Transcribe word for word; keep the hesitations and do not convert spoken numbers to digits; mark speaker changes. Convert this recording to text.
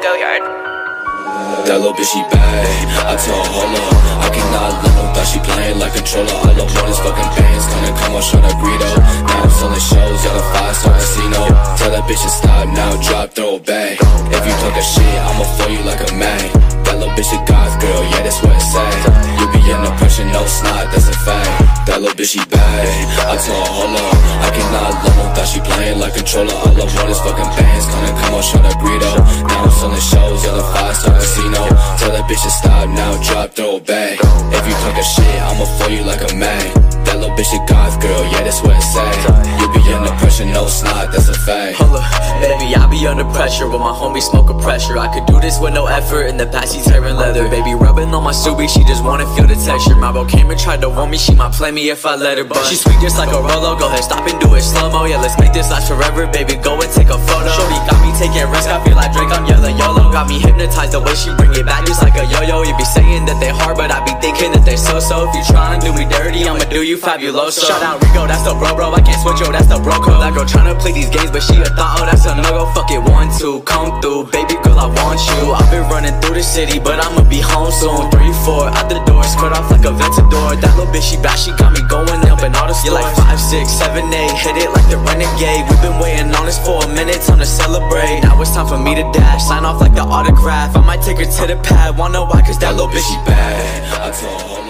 Speaker 1: Gilliard.
Speaker 2: That little bitch, she bad. I told her, hold up, I cannot let no thought she playing like controller. All I want is fucking bands, gonna come on, show that burrito. Now I'm selling shows, y'all a five-star casino. Tell that bitch to stop now, drop, throw it back. If you talk a shit, I'ma throw you like a mag. That little bitch a goth girl, yeah, that's what it say. You be under pressure, no snot, that's a fact. That little bitch, she bad. I told her, hold up, I cannot let no thought she playing like controller. All I want is fucking bands, gonna come on, show that burrito. Now I'm selling shows, y'all a five-star casino. Tell that bitch to stop now, drop, throw it back. If you talk a shit, I'ma throw you like a mag. That little bitch a goth girl, yeah, that's what it say. You be under pressure, no snot, that's a fact.
Speaker 3: Hold up, baby, I be under pressure with my homie smoking pressure. I could do this with no effort, in the past he tearing leather. Baby rubbing on my Subi, she just wanna feel the texture. My bro came and tried to warn me, she might play me if I let her. But she sweet just like a Rolo, go ahead, stop and do it slow-mo. Yeah, let's make this last forever, baby, go and take a photo. Shorty got me taking risks, I feel like Drake, I'm yelling YOLO. Got me hypnotized the way she bring it back just like a yo-yo. You be saying that they hard, but I be thinking that they so-so. If you tryna do me dirty, I'ma do you fabuloso. Shout out Rico, that's the bro bro, I can't switch, yo, that's the bro code. That girl tryna play these games, but she a thought, oh, that's a no-go. Fuck it, one, two, come through, baby girl, I want you. I've been running through the city, but I'ma be home soon. Three, four, out the doors, cut off like a Ventador. That little bitch, she bad, she got me going up in all the stores. Yeah, like five, six, seven, eight, hit it like the Renegade. We've been waiting on this for a minute, time to celebrate. Now it's time for me to dash, sign off like the autograph. I might take her to the pad, wanna why, cause that little bitch, she bad.
Speaker 2: I told her,